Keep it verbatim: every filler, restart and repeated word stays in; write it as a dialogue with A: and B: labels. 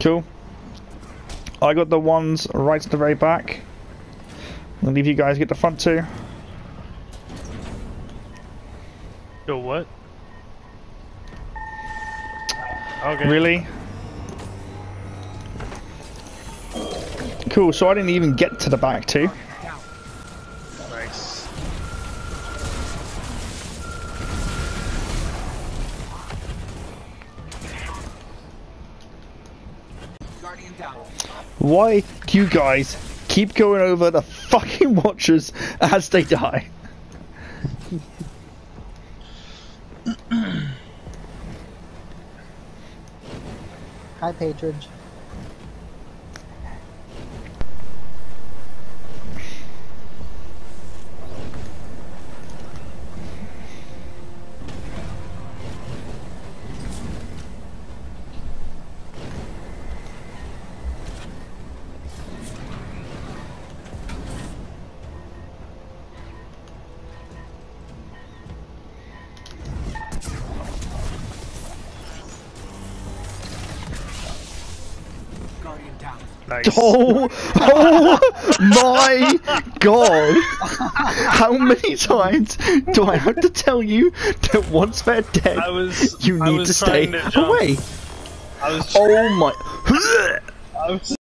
A: Cool. I got the ones right at the very back. I'll leave you guys get the front two.
B: Go what? Okay.
A: Really? Cool, so I didn't even get to the back two.
B: Nice.
A: Why do you guys keep going over the fucking watchers as they die?
C: Hi, Patronage.
B: Nice.
A: Oh, oh my god! How many times do I have to tell you that once they're dead,
B: I was,
A: you
B: I
A: need
B: was
A: to stay
B: trying to jump.
A: away?
B: I was
A: Oh my...
B: I was